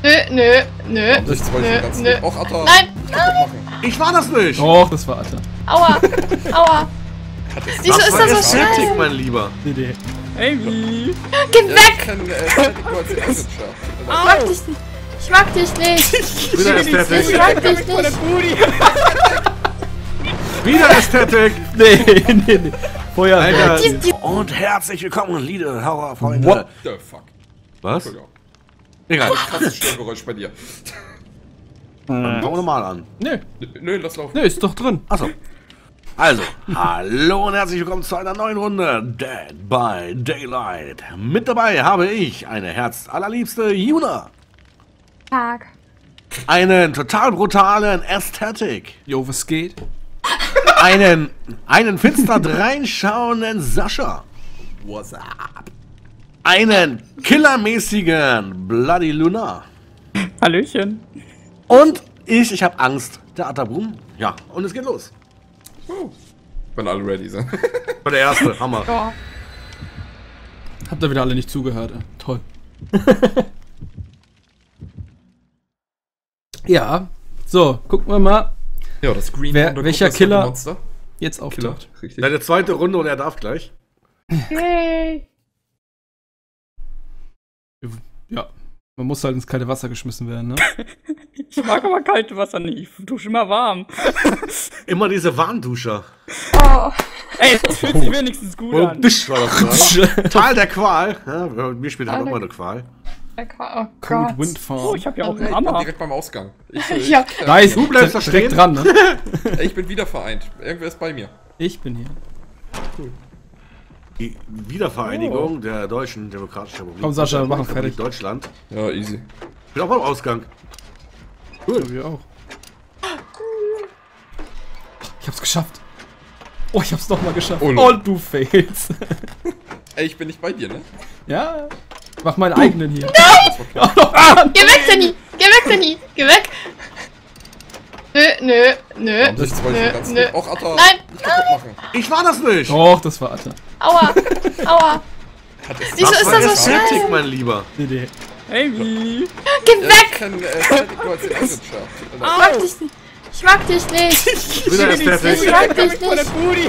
Nö. Och, Atta. Nein! Ich war das nicht! Och, das war Atta. Aua! Wieso ist das so Ästhetik, schnell? mein Lieber. Nee. Amy! Geh weg! Ich mag dich nicht! Wieder Ich Ästhetik. mag dich Von der nicht! Booty! Wieder Ästhetik. Nee. Feuerwerk. Alter. Und herzlich willkommen, liebe Horrorfreunde. What the fuck? Was? Entschuldigung. Egal. Krasses Störgeräusch bei dir. Dann fangen wir mal an. Nö, lass laufen. Nee, ist doch drin. Achso. Also, hallo und herzlich willkommen zu einer neuen Runde Dead by Daylight. Mit dabei habe ich eine herzallerliebste Juna. Tag. Einen total brutalen Ästhetik. Jo, was geht? Einen finster dreinschauenden Sascha. What's up? Einen killermäßigen Bloody Luna. Hallöchen! Und ich habe Angst, der Atabum. Ja, und es geht los. Wenn alle ready sind. War der erste, Hammer. Ja. Habt ihr wieder alle nicht zugehört? Toll. Ja. So, gucken wir mal. Ja, das Green. Welcher Killer Monster? jetzt Killer, auftaucht. richtig. Deine zweite Runde und er darf gleich. Yay! Ja. Man muss halt ins kalte Wasser geschmissen werden, ne? Ich mag aber kalte Wasser nicht. Ich dusche immer warm. Immer diese Warnduscher. Oh. Ey, das fühlt sich wenigstens gut an. Dich war das gerade. Tal der Qual. Ja, mir spielt halt auch mal eine Qual. Oh Cold Gott. Wind Farm. Oh, ich hab ja auch Hey, einen ich bin Hammer. direkt beim Ausgang. Ja. Nice, Du bleibst da direkt stehen. dran, ne? Ich bin wieder vereint. Irgendwer ist bei mir. Ich bin hier. Die Wiedervereinigung der Deutschen Demokratischen Republik. Komm, Sascha, wir machen Republik fertig. Deutschland. Ja, easy. Ich bin auch beim Ausgang. Ja, wir auch. Ich hab's geschafft. Oh, ich hab's nochmal geschafft. Oh, no. Und du failst. Ey, ich bin nicht bei dir, ne? Ja. Mach meinen eigenen hier. Geh weg, Danny! Geh weg, Danny! Geh weg! Nö. Das ist zwei ganz nö. Och, Atta. Nein, Nicht kaputt machen. Ich war das nicht. Och, das war Atta. Aua! Wieso ist das so Ästhetik, schnell? mein Lieber. Nee. Amy! Geh Ja, weg! ich kann nur als den Ansatz schaffen. Ich mag dich nicht! Wieder Ästhetik. Ich mag dich Von der nicht! Booty!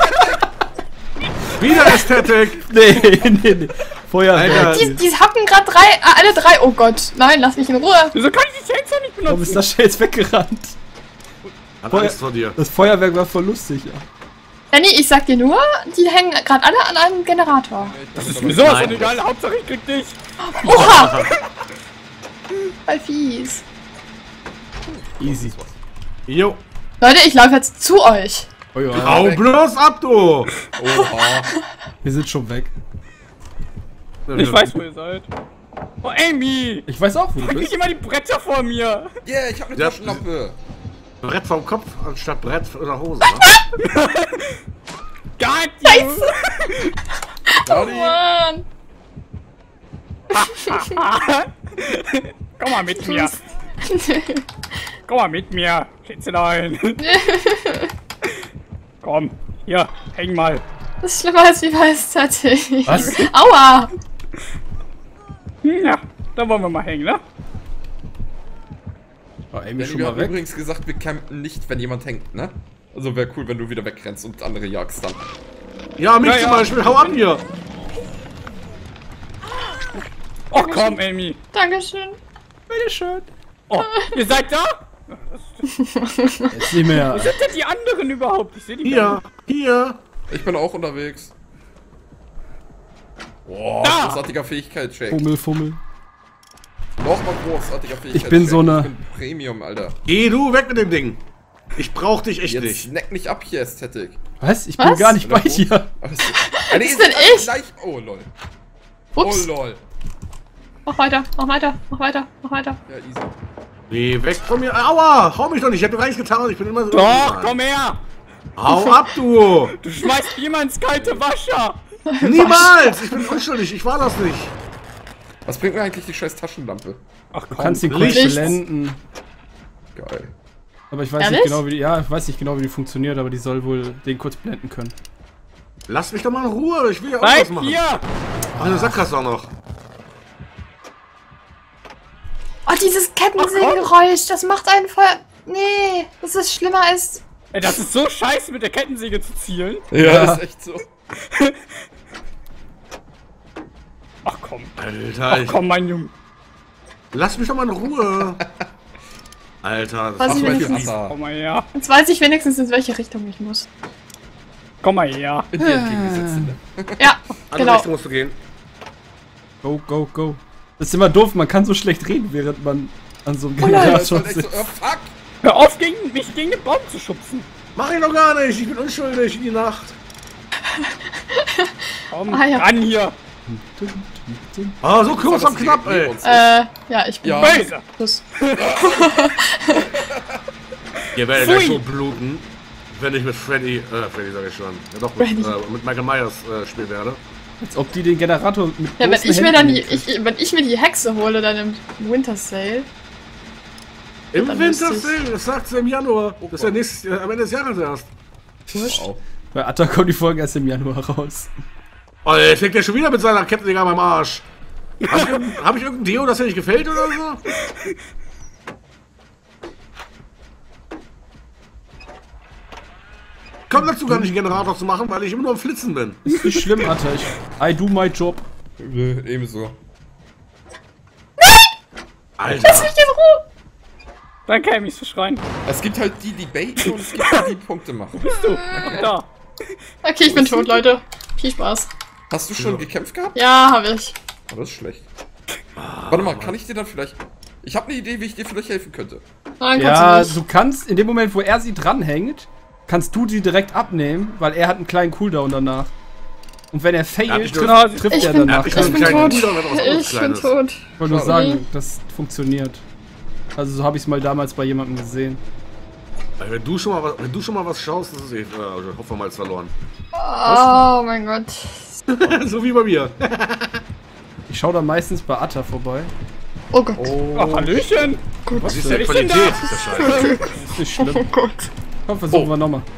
Wieder Ästhetik. Nee. Feuerwerk. Alter. Die hacken gerade alle drei. Oh Gott, nein, lass mich in Ruhe. Wieso kann ich die Chainsaw nicht Warum ist benutzen? das jetzt weggerannt? Hat Angst vor dir. Das Feuerwerk war voll lustig, ja. Danny, ich sag dir nur, die hängen gerade alle an einem Generator. Das ist mir sowas von egal. Hauptsache ich krieg dich. Oha! Voll fies. Easy. Jo. Leute, ich laufe jetzt zu euch. Oh ja. Hau bloß ab, du. Oha. Wir sind schon weg. Ich weiß, wo ihr seid. Oh, Amy! Ich weiß auch, wo du Krieg bist. immer die Bretter vor mir. Yeah, ich hab eine Ja. Taschenlampe. Brett vom Kopf anstatt Brett in der Hose. Ne? Got you! Daddy. Mann. Komm mal mit mir. Komm mal mit mir. Schätzelein. Komm, hier, häng mal. Das ist schlimmer als wie bei SZT. Was? Aua! Ja, da wollen wir mal hängen, ne? Oh, Amy Wir schon mal haben weg. übrigens gesagt, wir campen nicht, wenn jemand hängt, ne? Also wäre cool, wenn du wieder wegrennst und andere jagst dann. Ja, mich Ja, zum ja. Beispiel. Hau ab hier. Oh, komm, Amy. Dankeschön. Bitteschön. Oh, ihr seid da? Jetzt nicht mehr. Wo sind denn die anderen überhaupt? Ich sehe die gar Hier. Ich bin auch unterwegs. Boah, Da! großartiger Fähigkeitscheck. Fummel. Nochmal großartiger Fähigkeitscheck. Ich bin so eine- Ich bin Premium, Alter. Geh du weg mit dem Ding. Ich brauch dich echt Jetzt nicht. snack mich ab hier, Ästhetik. Was? Ich bin Was? gar nicht bei dir. Das bin ich. Oh, lol. Ups. Oh, lol. Mach weiter. Ja, easy. Geh weg von mir. Aua. Hau mich doch nicht. Ich hab dir gar nichts getan. Ich bin immer so. Doch, komm her! Hau ab, du. Du schmeißt immer ins kalte Wasser! Niemals. Ich bin unschuldig. Ich war das nicht. Was bringt mir eigentlich die scheiß Taschenlampe? Ach Du komm. kannst ihn kurz Lichts. blenden. Geil. Aber ich weiß Ehrlich? nicht genau, wie die. Ja, ich weiß nicht genau, wie die funktioniert, aber die soll wohl den kurz blenden können. Lass mich doch mal in Ruhe. Ich will ja auch Bleib was machen. hier! Eine Sackgasse auch noch. Oh, dieses Kettensägengeräusch, das macht einen voll... Nee, das ist schlimmer als... Ey, das ist so scheiße, mit der Kettensäge zu zielen. Ja, ist echt so. Ach komm. Alter, Ach komm, mein Junge. lass mich doch mal in Ruhe. Alter, das Was ist ich mal wenigstens- fies. Komm mal her. Jetzt weiß ich wenigstens, in welche Richtung ich muss. Komm mal her. In die entgegengesetzte. Ja, Andere genau. Richtung musst du gehen. Go, go, go. Das ist immer doof, man kann so schlecht reden, während man an so einem nein. Ja, ist Generator halt echt so, sitzt. fuck! Hör auf, mich gegen den Baum zu schubsen. Mach ich doch gar nicht, ich bin unschuldig in die Nacht. Komm, Ah, ja. ran hier. Ah, so kurz Das und knapp, neben ey. uns ist. Ja, ich bin Ja. Böse. Schluss. Ihr werdet Pfui. gleich so bluten, wenn ich mit Freddy sag ich schon. Ja doch, Freddy. mit Michael Myers spielen werde. Als ob die den Generator mit Ja, wenn bloßen ich mir dann Händen wenn ich mir die Hexe hole, dann im Winter Sale. Im Dann Winter müsste ich- Sale, das sagt sie im Januar. Das ist ja nächstes, am Ende des Jahres erst. Wow. Bei Atta kommt die Folge erst im Januar raus. Oh, er fängt ja schon wieder mit seiner Kettensäge an meinem Arsch. Hab ich irgendein Deo, das dir nicht gefällt oder so? Komm dazu gar nicht, einen Generator zu machen, weil ich immer nur am Flitzen bin. Ist nicht schlimm, Atta. I do my job. Ebenso. Alter. Lass mich in Ruhe! Dann kann ich mich verschreien. Es gibt halt die baiten und es gibt die Punkte machen. Ach, da. Okay, ich bin tot, Leute. Viel Spaß. Hast du schon gekämpft gehabt? Ja, habe ich. Oh, das ist schlecht. Warte mal, kann ich dir dann vielleicht... Ich habe eine Idee, wie ich dir vielleicht helfen könnte. Nein, Ja, kannst du du nicht. kannst, in dem Moment, wo er sie dranhängt, kannst du sie direkt abnehmen, weil er hat einen kleinen Cooldown danach. Und wenn er failt, ich trifft Ich er bin, danach. ich ich bin bin klein, tot. Bruder, wenn was anderes Ich bin Kleines. tot. Ich wollte nur Schade. sagen, das funktioniert. Also so habe ich es mal damals bei jemandem gesehen. Wenn du schon mal was schaust, das ist hoffen wir mal, ist verloren. Oh mein Gott. So wie bei mir. Ich schaue da meistens bei Atta vorbei. Oh Gott. Ach, Hallöchen. Was ist denn der da? Qualität? Ist der Scheiße. Ist nicht Oh schlimm. Gott. Komm, versuchen Oh. wir nochmal.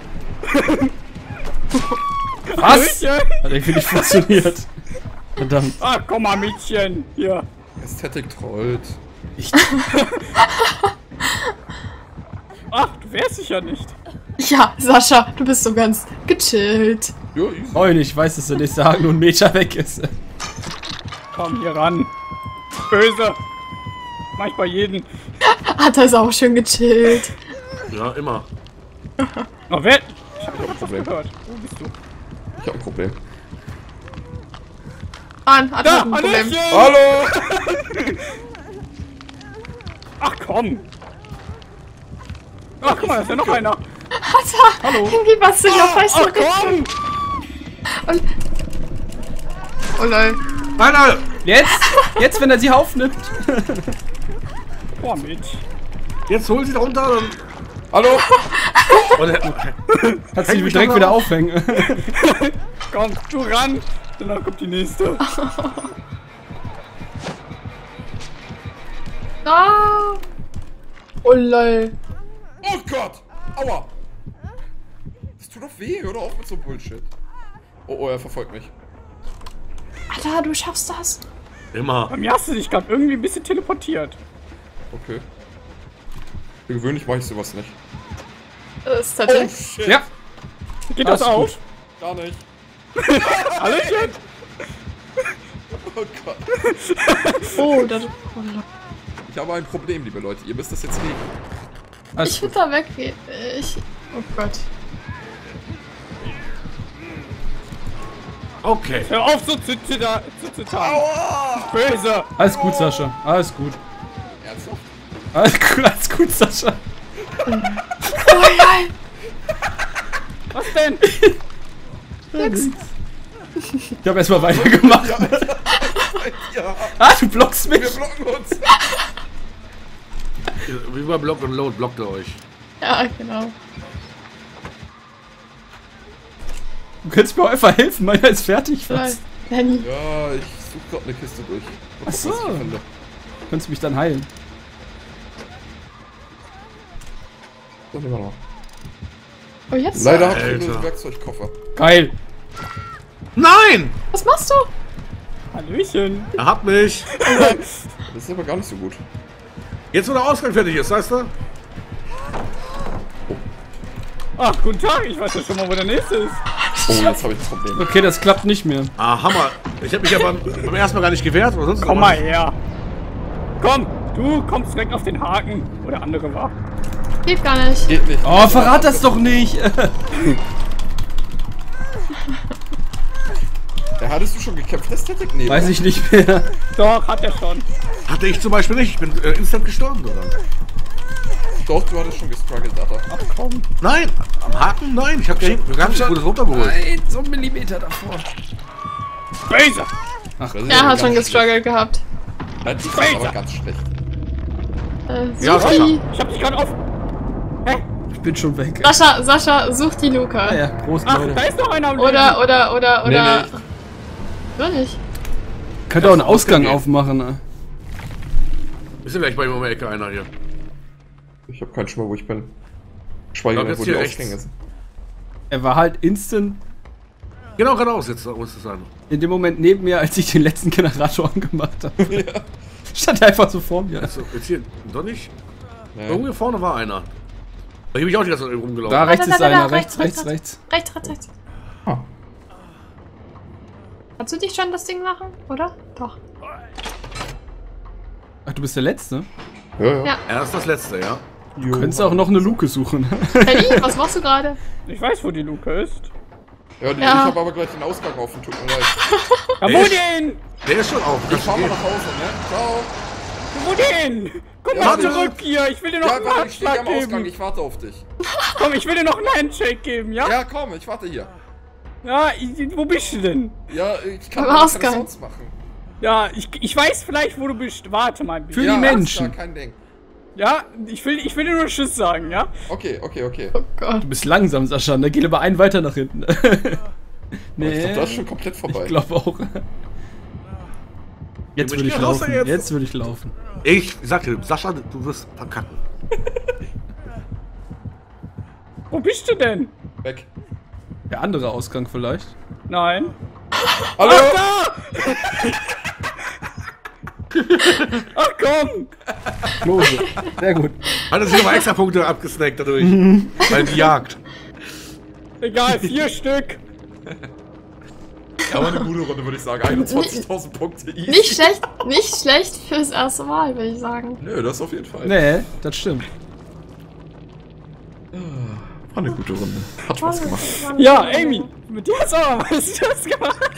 Was? Hallöchen. Hat irgendwie nicht funktioniert. Verdammt. Ach, komm mal, Mädchen. Hier. Ästhetik trollt. Ach, du wehrst dich ja nicht. Ja, Sascha, du bist so ganz gechillt. Ja, easy. Freund, ich weiß, dass der nächste Haken nur 1 Meter weg ist. Komm hier ran. Böse. Mach ich bei jedem. Hat er ist auch schön gechillt. Ja, immer. Oh, wer? Ich hab ein Problem. Gehört. Wo bist du? Ich hab ein Problem. Mann, hat Da, ein Problem. Hallöchen. Hallo! Ach, komm. Ach, guck mal, da ist ja noch einer. Hallo. Irgendwie warst du ja falsch so Ach, komm. Und... Oh lol. Alter! Jetzt, wenn er sie aufnimmt. Boah, mit. Jetzt hol sie da runter und... Hallo! Hat sie Häng mich direkt doch wieder mal auf. aufhängen. Komm, du ran. Danach kommt die nächste. Ah. Oh lol. Oh Gott! Aua! Das tut doch weh, hör doch auf mit so Bullshit. Oh, er verfolgt mich. Alter, du schaffst das. Immer. Bei mir hast du dich gerade irgendwie ein bisschen teleportiert. Okay. Für gewöhnlich mache ich sowas nicht. Das ist Oh tatsächlich... shit! Ja. Geht das Alles auf? Gar nicht. Hallöchen. Oh Gott. Oh, das... Oh lol. Ich habe ein Problem, liebe Leute. Ihr müsst das jetzt regeln. Alles Ich gut. würde da weggehen. Oh Gott. Okay. Hör auf so zu zittern. Aua! Böse. Alles gut, Sascha. Alles gut. Ernsthaft? Alles gut, Sascha. Oh lol. Was denn? Nix. Ich habe erstmal weitergemacht. Ja, Ah, du blockst mich. wir blocken uns. Wie bei Block und Load blockt ihr euch. Ja, genau. Du könntest mir auch einfach helfen, meiner ist fertig Lol. fast. Nanny. Ja, ich suche gerade eine Kiste durch. Mal gucken, Ach so. was ich finde. Könntest du mich dann heilen. So, nehmen wir noch. Oh, jetzt? Leider habe ich nur Alter. einen Werkzeugkoffer. Geil. Nein! Was machst du? Hallöchen. Er hat mich. Das ist aber gar nicht so gut. Jetzt, wo der Ausgang fertig ist, weißt du? Ach, guten Tag, ich weiß ja schon mal, wo der nächste ist. Oh, jetzt habe ich das Problem. Okay, das klappt nicht mehr. Ah, Hammer. Ich habe mich aber beim ersten Mal gar nicht gewehrt, oder sonst Komm mal her. Komm, du kommst direkt auf den Haken, wo der andere war. Geht gar nicht. Geht nicht. Oh, verrat das doch nicht. Ja, hattest du schon gekämpft, das Static? Nee, Weiß oder? ich nicht mehr. Doch, hat er schon. Hatte ich zum Beispiel nicht. Ich bin instant gestorben, oder? Doch, du hattest schon gestruggelt, Alter. Ach komm. Nein, am Haken? Nein, ich habe gar nicht gutes runtergeholt. Nein, so einen Millimeter davor. Böse! Das ist Er hat ganz schon schlecht. gestruggelt gehabt. Nein, ich war aber ganz schlecht. Ja, Suchi. Ich hab dich gerade auf... Hä? Ich bin schon weg. Sascha, such die Luca. Ah, ja, Prost, Ach, Leute. da ist noch einer am Leben. Oder. Nee. Oder nicht? Könnt ihr auch einen Ausgang gehen. aufmachen, ne? Ist ja gleich bei ihm um die Ecke einer hier. Ich habe keinen Schimmer, wo ich bin. Schweige Ich glaub, nicht, wo jetzt die hier Ausgänge rechts. sind. Er war halt instant Genau, geradeaus jetzt, da muss es sein. in dem Moment neben mir, als ich den letzten Generator angemacht habe. Ja. Stand er einfach so vor mir. Also, jetzt hier, doch nicht? Nee. Irgendwo vorne war einer. Da bin ich auch die ganze Zeit rumgelaufen. Da rechts ist Da, einer, rechts. rechts. Rechts. Ah. Kannst du dich schon das Ding machen, oder? Doch. Ach, du bist der Letzte? Ja. Ja. Er ist das letzte, ja. Du könntest auch noch eine Luke suchen. Kelly, was machst du gerade? Ich weiß, wo die Luke ist. Ja, Ja. ich habe aber gleich den Ausgang offen, tut mir leid. Ja, wo denn? Der ist schon auf. Ich fahr mal nach Hause, ne? Ciao. Wo denn? Komm Ja, mal warte. zurück hier. Ich will dir noch Ja, einen warte, ich stehe Handschlag am Ausgang, geben. ich warte auf dich. Komm, ich will dir noch einen Handshake geben, ja? Ja, komm, ich warte hier. Ja, wo bist du denn? Ja, ich kann Am keine Ausgang. Sounds machen. Ja, ich weiß vielleicht, wo du bist. Warte mal ein bisschen. Für Ja, die alles Menschen. klar, kein Ding. Ja, ich will dir nur Tschüss sagen, ja? Okay. Oh Gott. Du bist langsam, Sascha. Da geh lieber einen weiter nach hinten. Nee, Ich glaube, das ist schon komplett vorbei. ich glaube auch. Jetzt würde ich geh raus da laufen. jetzt. Jetzt würde ich laufen. Ich sagte, Sascha, du wirst verkacken. Wo bist du denn? Weg. Der andere Ausgang vielleicht. Nein. Hallo? Ach komm! Klose. Sehr gut. Hat er sich nochmal extra Punkte abgesnackt dadurch. Bei die Jagd. Egal, 4 Stück. Aber eine gute Runde, würde ich sagen. 21.000 Punkte. Easy. Nicht schlecht fürs erste Mal, würde ich sagen. Nö, das auf jeden Fall. Nee, das stimmt. War eine gute Runde. Hat Spaß gemacht. Ja, Amy, mit dir hast du aber was gemacht.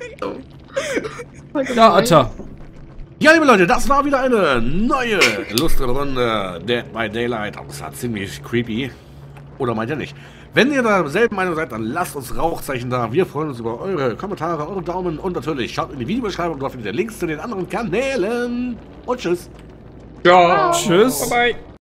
Ja, Atta. Ja, liebe Leute, das war wieder eine neue, lustige Runde Dead by Daylight. Das war ziemlich creepy. Oder meint ihr nicht? Wenn ihr derselben Meinung seid, dann lasst uns Rauchzeichen da. Wir freuen uns über eure Kommentare, eure Daumen und natürlich schaut in die Videobeschreibung. Dort findet ihr Links zu den anderen Kanälen. Und tschüss. Ja. Tschüss. Bye bye.